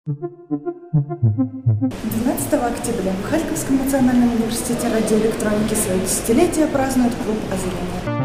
12 октября в Харьковском национальном университете радиоэлектроники свое десятилетие празднует клуб «Озарение».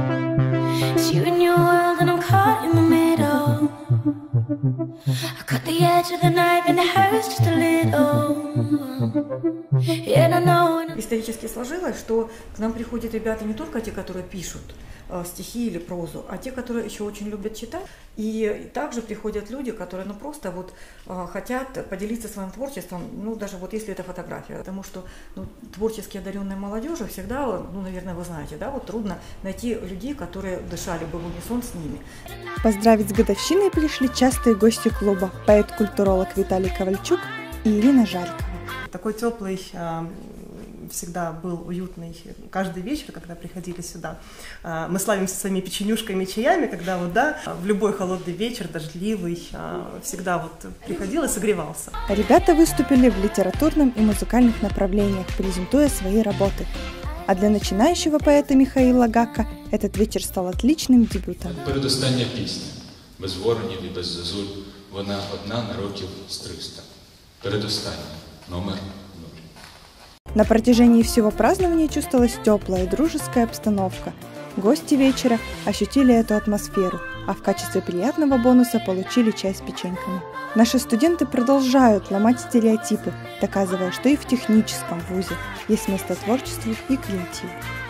Исторически сложилось, что к нам приходят ребята не только те, которые пишут стихи или прозу, а те, которые еще очень любят читать. И также приходят люди, которые просто хотят поделиться своим творчеством, даже если это фотография. Потому что творчески одаренной молодежи всегда, наверное, вы знаете, трудно найти людей, которые дышали бы в унисон с ними. Поздравить с годовщиной пришли частые гости клуба: поэт-культуролог Виталий Ковальчук и Ирина Жарькова. Такой теплый, всегда был уютный каждый вечер, когда приходили сюда. Мы славимся своими печенюшками и чаями, когда в любой холодный вечер, дождливый, всегда приходил и согревался. Ребята выступили в литературном и музыкальных направлениях, презентуя свои работы. А для начинающего поэта Михаила Гака этот вечер стал отличным дебютом. Передостання пісня. Без воронів і без зозуль. Вона одна на років з 300. Передостання. Номер 0. На протяжении всего празднования чувствовалась теплая и дружеская обстановка. Гости вечера ощутили эту атмосферу, а в качестве приятного бонуса получили чай с печеньками. Наши студенты продолжают ломать стереотипы, доказывая, что и в техническом вузе есть место творчеству и креативу.